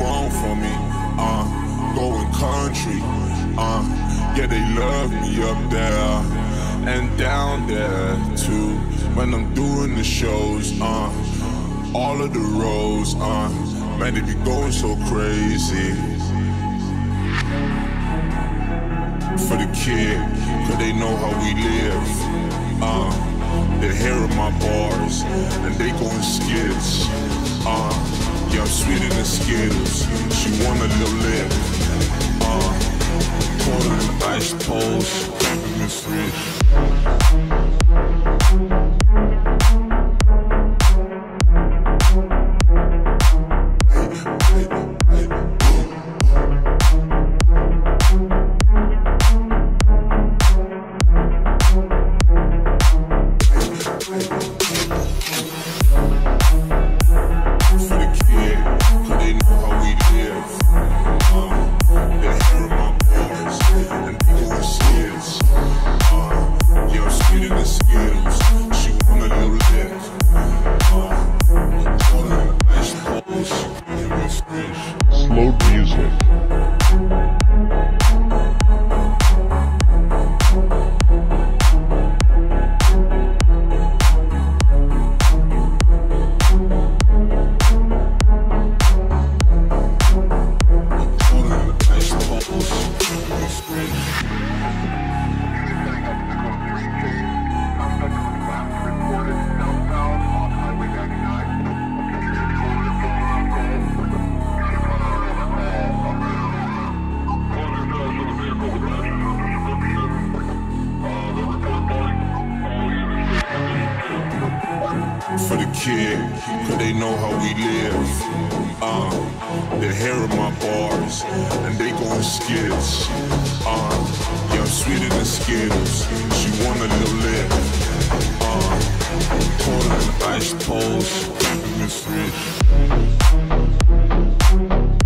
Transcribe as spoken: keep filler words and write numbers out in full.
want from me. Uh, going country. Uh, yeah, they love me up there and down there too. When I'm doing the shows, uh, all of the roads, uh, man, they be going so crazy. For the kid, cause they know how we live. Uh, they're hearing my bars, and they going skits. Uh, yeah, I'm sweeter than Skittles. She want a little lip. Uh, quarter and ice poles, Miss Rich. Slow music. For the kid, cause they know how we live. Uh, they're hearing my bars, and they going skits. Uh, yeah, I'm sweeter than Skittles. She want a little lip. Uh, quarter and ice poles, Miss Rich.